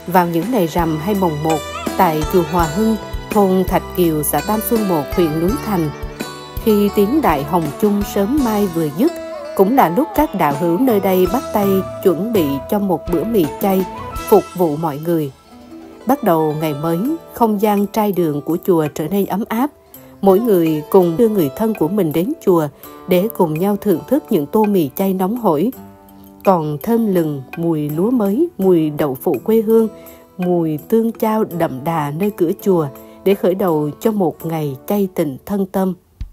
Vào những ngày rằm hay mồng 1, tại chùa Hòa Hưng, thôn Thạch Kiều, xã Tam Xuân 1, huyện Núi Thành, khi tiếng Đại Hồng Chung sớm mai vừa dứt, cũng là lúc các đạo hữu nơi đây bắt tay chuẩn bị cho một bữa mì chay phục vụ mọi người. Bắt đầu ngày mới, không gian trai đường của chùa trở nên ấm áp. Mỗi người cùng đưa người thân của mình đến chùa để cùng nhau thưởng thức những tô mì chay nóng hổi. Còn thơm lừng mùi lúa mới, mùi đậu phụ quê hương, mùi tương chao đậm đà nơi cửa chùa để khởi đầu cho một ngày chay tình thân tâm.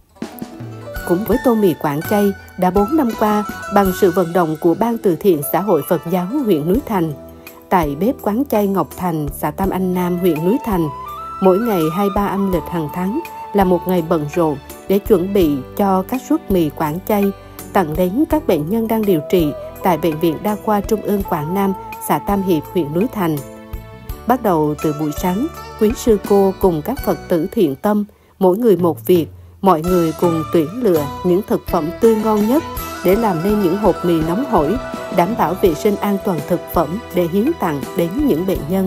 Cũng với tô mì Quảng chay, đã 4 năm qua, bằng sự vận động của Ban Từ thiện Xã hội Phật giáo huyện Núi Thành, tại bếp quán chay Ngọc Thành, xã Tam Anh Nam, huyện Núi Thành, mỗi ngày 23 âm lịch hàng tháng là một ngày bận rộn để chuẩn bị cho các suất mì Quảng chay tặng đến các bệnh nhân đang điều trị tại Bệnh viện Đa khoa Trung ương Quảng Nam, xã Tam Hiệp, huyện Núi Thành. Bắt đầu từ buổi sáng, quý sư cô cùng các Phật tử thiện tâm, mỗi người một việc, mọi người cùng tuyển lựa những thực phẩm tươi ngon nhất để làm nên những hộp mì nóng hổi, đảm bảo vệ sinh an toàn thực phẩm để hiến tặng đến những bệnh nhân.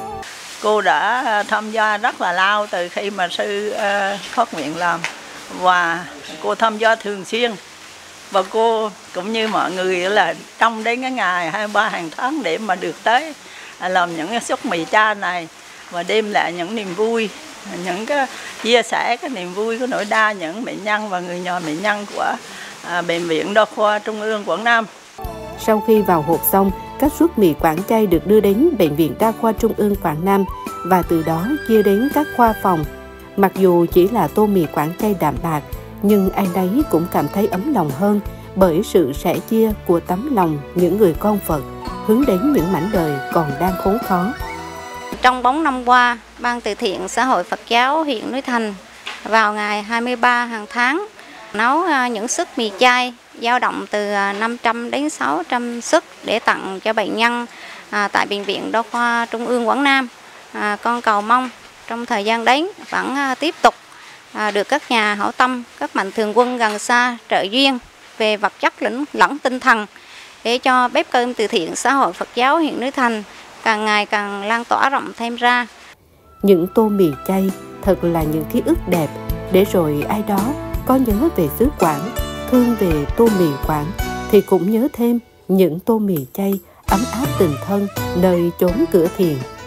Cô đã tham gia rất là lâu từ khi mà sư phát nguyện làm, và cô tham gia thường xuyên. Và cô cũng như mọi người là trong đến cái ngày 23 hàng tháng để mà được tới làm những cái suất mì chay này và đem lại những niềm vui, những cái chia sẻ cái niềm vui của nỗi đau những bệnh nhân và người nhà bệnh nhân của Bệnh viện Đa khoa Trung ương Quảng Nam. Sau khi vào hộp xong, các suất mì Quảng chay được đưa đến Bệnh viện Đa khoa Trung ương Quảng Nam và từ đó chia đến các khoa phòng. Mặc dù chỉ là tô mì Quảng chay đạm bạc, nhưng ai nấy cũng cảm thấy ấm lòng hơn bởi sự sẻ chia của tấm lòng những người con Phật hướng đến những mảnh đời còn đang khốn khó. Trong 4 năm qua, Ban Từ thiện Xã hội Phật giáo huyện Núi Thành vào ngày 23 hàng tháng nấu những suất mì chay dao động từ 500 đến 600 suất để tặng cho bệnh nhân tại Bệnh viện Đa khoa Trung ương Quảng Nam. Con cầu mong trong thời gian đến vẫn tiếp tục được các nhà hảo tâm, các mạnh thường quân gần xa trợ duyên về vật chất lẫn tinh thần để cho bếp cơm từ thiện Xã hội Phật giáo huyện Núi Thành càng ngày càng lan tỏa rộng thêm ra. Những tô mì chay thật là những ký ức đẹp, để rồi ai đó có nhớ về xứ Quảng, thương về tô mì Quảng thì cũng nhớ thêm những tô mì chay ấm áp tình thân nơi chốn cửa thiền.